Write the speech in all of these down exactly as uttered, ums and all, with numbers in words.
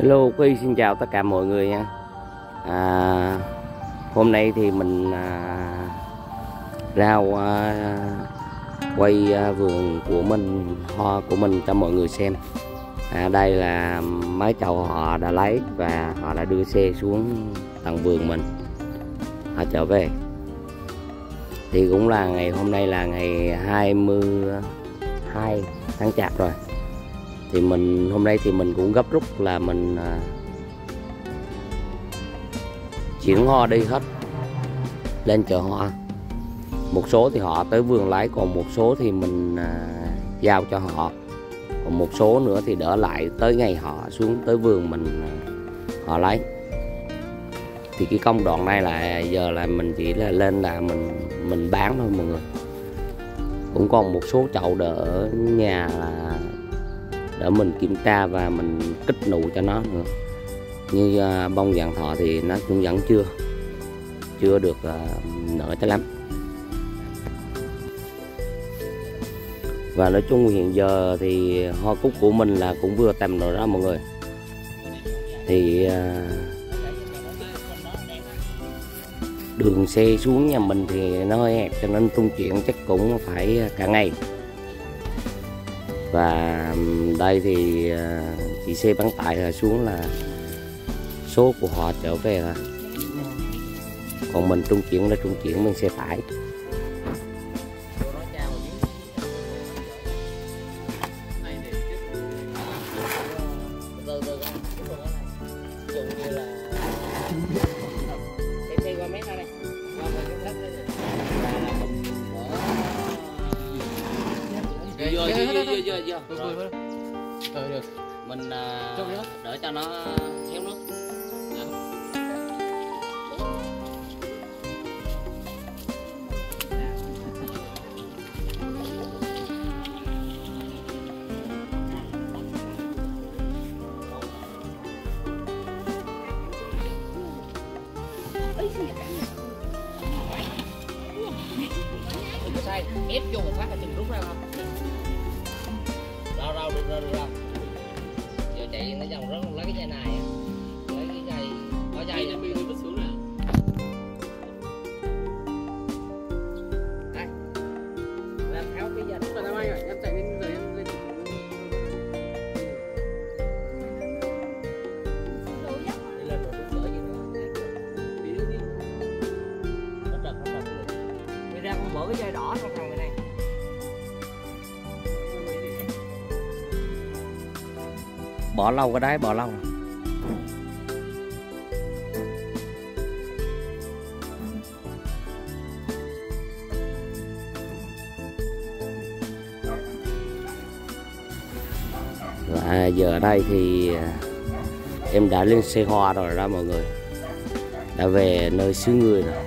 Hello, Quy xin chào tất cả mọi người nha. À, hôm nay thì mình à, ra à, quay à, vườn của mình, hoa của mình cho mọi người xem. À, đây là mấy chậu họ đã lấy và họ đã đưa xe xuống tận vườn mình, họ trở về. Thì cũng là ngày hôm nay là ngày hai mươi hai tháng Chạp rồi. Thì mình hôm nay thì mình cũng gấp rút là mình à, chuyển hoa đi hết lên chợ hoa. Một số thì họ tới vườn lấy, còn một số thì mình à, giao cho họ, còn một số nữa thì đỡ lại tới ngày họ xuống tới vườn mình à, họ lấy. Thì cái công đoạn này là giờ là mình chỉ là lên là mình mình bán thôi mọi người. Cũng còn một số chậu đỡ ở nhà là để mình kiểm tra và mình kích nụ cho nó nữa. Như uh, bông vàng thọ thì nó cũng vẫn chưa chưa được uh, nở cho lắm. Và nói chung hiện giờ thì hoa cúc của mình là cũng vừa tầm rồi đó mọi người. Thì uh, đường xe xuống nhà mình thì nó hơi hẹp cho nên trung chuyển chắc cũng phải cả ngày. Và đây thì chị xe bán tải là xuống là số của họ trở về rồi. Còn mình trung chuyển là trung chuyển bằng xe tải. Vừa vừa vừa vừa vừa vừa rồi được mình uh, đỡ cho nó thiếu nước. Đừng có sai ép vô một phát là chừng rút ra không. Rau rau được rau được rau. Giờ chạy nó vòng rất lấy cái dây này, lấy cái dây có dây nha, bị vứt xuống nè. Đây. Làm tháo cái dây. Rồi em ơi, em chạy lên rồi em lên. Đi lên rồi rửa gì nữa. Đi đi. Nó trật nó trật. Mày ra con bỏ cái dây đỏ trong thằng này này. Bỏ lâu cái đáy, bỏ lâu. Và giờ ở đây thì em đã lên xe hoa rồi đó mọi người. Đã về nơi xứ người rồi.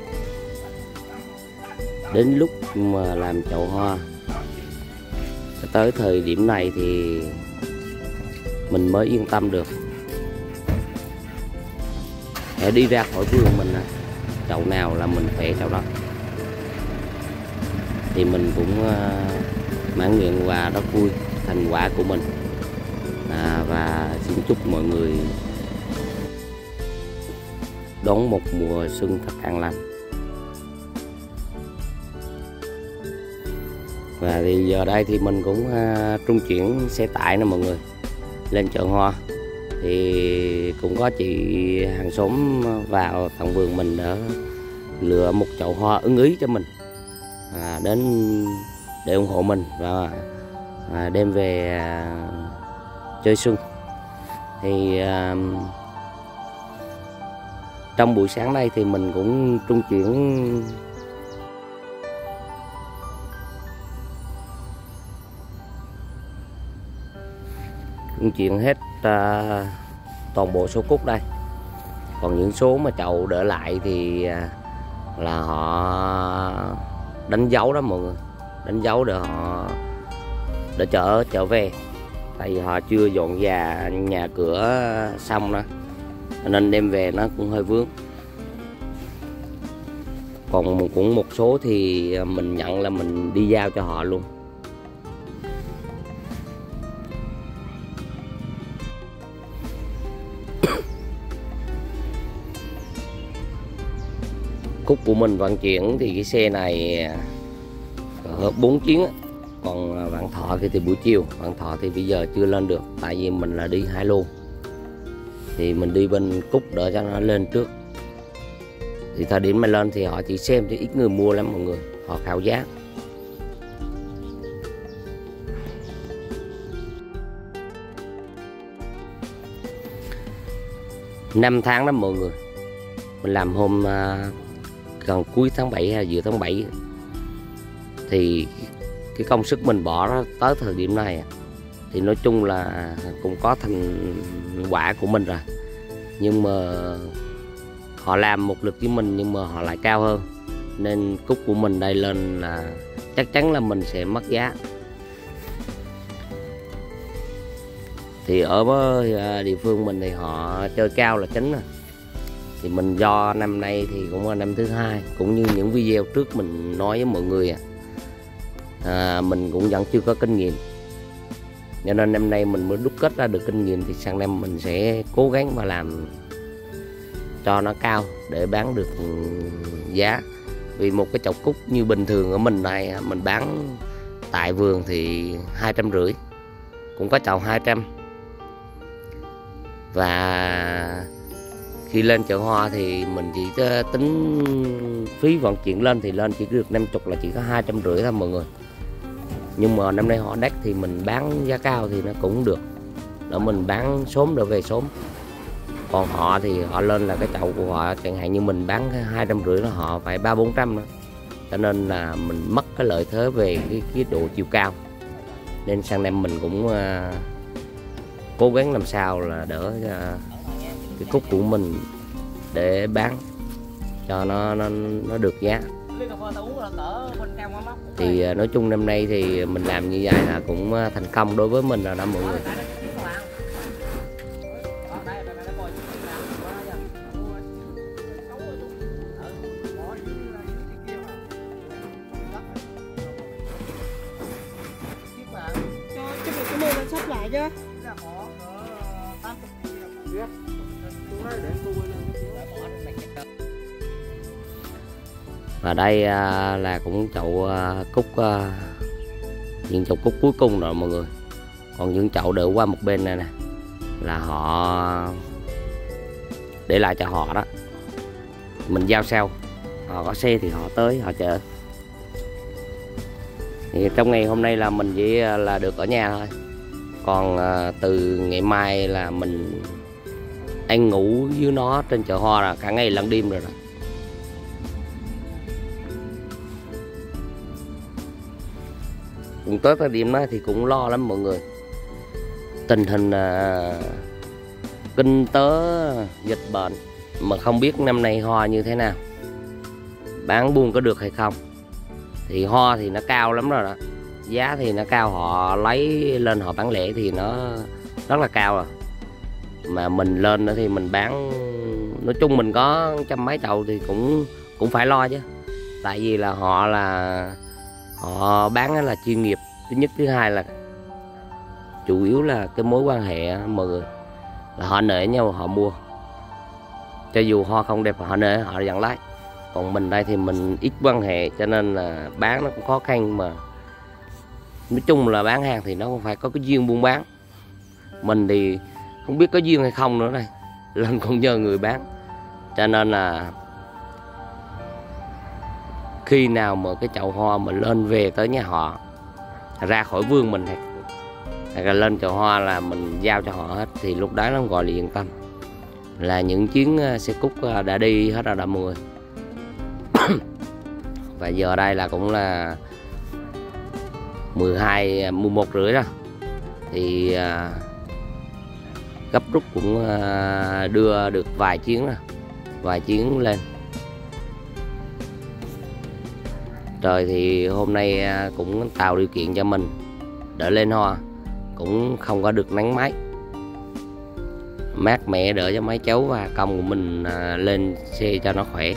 Đến lúc mà làm chậu hoa. Tới thời điểm này thì mình mới yên tâm được để đi ra khỏi vườn mình. Chậu nào là mình khỏe chậu đó thì mình cũng uh, mãn nguyện và rất vui thành quả của mình. À, và xin chúc mọi người đón một mùa xuân thật an lành. Và thì giờ đây thì mình cũng uh, trung chuyển xe tải nè mọi người lên chợ hoa. Thì cũng có chị hàng xóm vào tận vườn mình để lựa một chậu hoa ưng ý cho mình, à, đến để ủng hộ mình và à, đem về à, chơi xuân. Thì à, trong buổi sáng nay thì mình cũng trung chuyển trung chuyển hết uh, toàn bộ số cúc đây. Còn những số mà chậu đỡ lại thì uh, là họ đánh dấu đó mọi người, đánh dấu để họ để chở trở về. Tại vì họ chưa dọn nhà nhà cửa xong đó, nên đem về nó cũng hơi vướng. Còn cũng một số thì mình nhận là mình đi giao cho họ luôn. Cúc của mình vận chuyển thì cái xe này hợp bốn chuyến, còn Vạn Thọ thì, thì buổi chiều. Vạn Thọ thì bây giờ chưa lên được, tại vì mình là đi hai lô, thì mình đi bên Cúc đợi cho nó lên trước. Thì thời điểm mà lên thì họ chỉ xem chứ ít người mua lắm mọi người, họ khảo giá. Năm tháng đó mọi người, mình làm hôm uh, gần cuối tháng bảy hay giữa tháng bảy, thì cái công sức mình bỏ đó, tới thời điểm này thì nói chung là cũng có thành quả của mình rồi. Nhưng mà họ làm một lực với mình nhưng mà họ lại cao hơn, nên Cúc của mình đây lên là chắc chắn là mình sẽ mất giá. Thì ở địa phương mình thì họ chơi cao là chính rồi. Thì mình do năm nay thì cũng là năm thứ hai, cũng như những video trước mình nói với mọi người à, mình cũng vẫn chưa có kinh nghiệm, cho nên năm nay mình mới đúc kết ra được kinh nghiệm. Thì sang năm mình sẽ cố gắng và làm cho nó cao để bán được giá. Vì một cái chậu cúc như bình thường ở mình này mình bán tại vườn thì hai trăm rưỡi, cũng có chậu hai trăm. Và khi lên chợ hoa thì mình chỉ tính phí vận chuyển lên thì lên chỉ được năm mươi, là chỉ có hai trăm rưỡi thôi mọi người. Nhưng mà năm nay họ đắt thì mình bán giá cao thì nó cũng được, để mình bán sớm để về sớm. Còn họ thì họ lên là cái chậu của họ, chẳng hạn như mình bán hai trăm rưỡi là họ phải ba bốn trăm nữa, cho nên là mình mất cái lợi thế về cái, cái độ chiều cao. Nên sang năm mình cũng uh, cố gắng làm sao là đỡ uh, cái cúc của mình để bán cho nó nó, nó được giá. Thì uh, nói chung năm nay thì mình làm như vậy là cũng uh, thành công đối với mình rồi đó mọi người. Sắp lại chứ. Và đây à, là cũng chậu à, cúc à, những chậu cúc cuối cùng rồi mọi người. Còn những chậu đỡ qua một bên này nè là họ để lại cho họ đó, mình giao sau, họ có xe thì họ tới họ chở. Thì trong ngày hôm nay là mình chỉ là được ở nhà thôi, còn à, từ ngày mai là mình ăn ngủ với nó trên chợ hoa là cả ngày lẫn đêm rồi đó. Cũng tới thời điểm đó thì cũng lo lắm mọi người. Tình hình à, kinh tế dịch bệnh mà không biết năm nay hoa như thế nào, bán buôn có được hay không. Thì hoa thì nó cao lắm rồi đó, giá thì nó cao, họ lấy lên họ bán lẻ thì nó rất là cao rồi. Mà mình lên nữa thì mình bán, nói chung mình có trăm mấy chậu thì cũng cũng phải lo chứ. Tại vì là họ là họ bán là chuyên nghiệp, thứ nhất, thứ hai là chủ yếu là cái mối quan hệ mọi người, là họ nể nhau họ mua, cho dù hoa không đẹp họ nể họ vẫn lấy. Còn mình đây thì mình ít quan hệ cho nên là bán nó cũng khó khăn. Mà nói chung là bán hàng thì nó không phải có cái duyên buôn bán, mình thì không biết có duyên hay không nữa đây, lên còn nhờ người bán. Cho nên là khi nào mà cái chậu hoa mình lên về tới nhà họ, ra khỏi vườn mình hay là lên chậu hoa là mình giao cho họ hết, thì lúc đó nó gọi là yên tâm, là những chuyến xe cúc đã đi hết rồi đó mọi người. Và giờ đây là cũng là mười hai, mười một rưỡi rồi, thì à, gấp rút cũng à, đưa được vài chuyến rồi, vài chuyến lên. Trời thì hôm nay à, cũng tạo điều kiện cho mình đỡ lên hoa, cũng không có được nắng máy, mát mẻ đỡ cho mấy cháu và công của mình à, lên xe cho nó khỏe.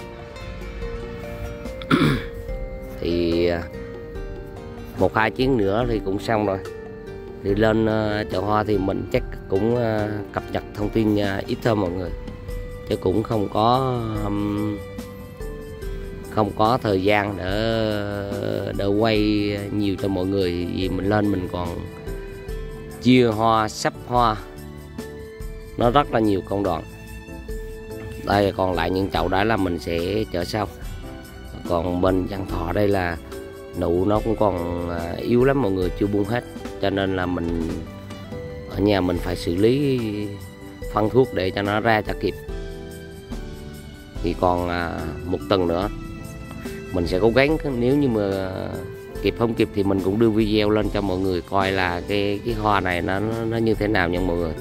Thì một hai chuyến nữa thì cũng xong rồi. Thì lên uh, chợ hoa thì mình chắc cũng uh, cập nhật thông tin uh, ít thôi mọi người, chứ cũng không có um, không có thời gian để để quay nhiều cho mọi người, vì mình lên mình còn chia hoa, sắp hoa, nó rất là nhiều công đoạn. Đây còn lại những chậu đó là mình sẽ chở sau. Còn bên Văn Thọ đây là nụ nó cũng còn yếu lắm mọi người, chưa bung hết, cho nên là mình ở nhà mình phải xử lý phân thuốc để cho nó ra cho kịp. Thì còn một tuần nữa mình sẽ cố gắng, nếu như mà kịp không kịp thì mình cũng đưa video lên cho mọi người coi là cái cái hoa này nó nó như thế nào nha mọi người.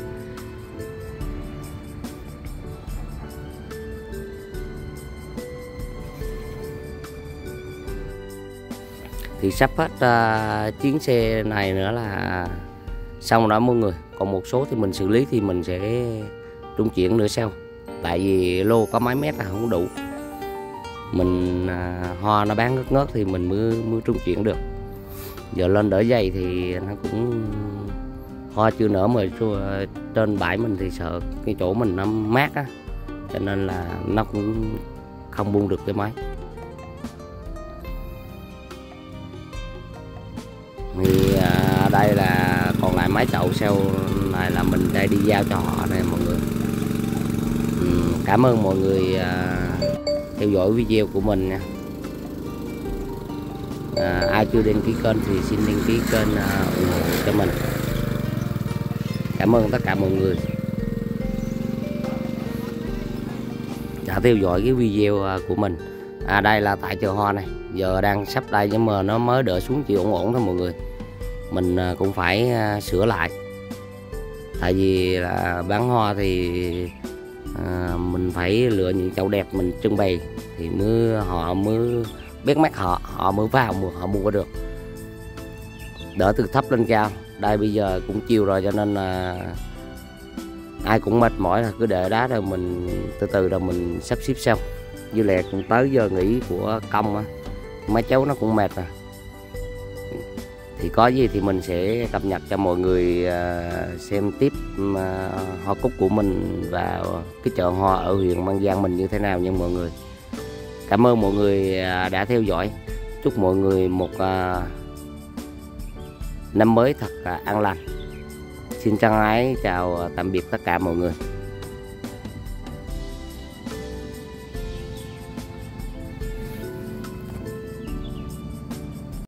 Thì sắp hết uh, chuyến xe này nữa là xong đó mọi người. Còn một số thì mình xử lý thì mình sẽ trung chuyển nữa sau, tại vì lô có mấy mét là không đủ. Mình uh, hoa nó bán ngất ngớt thì mình mới mới trung chuyển được. Giờ lên đỡ dày thì nó cũng hoa chưa nở, mà trên bãi mình thì sợ cái chỗ mình nó mát á, cho nên là nó cũng không buông được cái máy. Thì à, đây là còn lại mấy chậu sau này là mình đây đi giao cho họ này mọi người. Ừ, cảm ơn mọi người à, theo dõi video của mình nha. À, ai chưa đăng ký kênh thì xin đăng ký kênh à, ủng hộ cho mình. Cảm ơn tất cả mọi người đã theo dõi cái video à, của mình. À, đây là tại chợ hoa này, giờ đang sắp đây nhưng mà nó mới đỡ xuống chỉ ổn ổn thôi mọi người. Mình cũng phải sửa lại, tại vì là bán hoa thì à, mình phải lựa những chậu đẹp mình trưng bày thì mới họ mới biết mắt họ họ mới vào họ mua được, đỡ từ thấp lên cao. Đây bây giờ cũng chiều rồi cho nên là ai cũng mệt mỏi, là cứ để đá rồi mình từ từ rồi mình sắp xếp sau. Với lại cũng tới giờ nghỉ của công á, mấy cháu nó cũng mệt rồi. Thì có gì thì mình sẽ cập nhật cho mọi người xem tiếp hoa cúc của mình vào cái chợ hoa ở huyện Mang Giang mình như thế nào nha mọi người. Cảm ơn mọi người đã theo dõi. Chúc mọi người một năm mới thật an lành. Xin chân ái chào tạm biệt tất cả mọi người.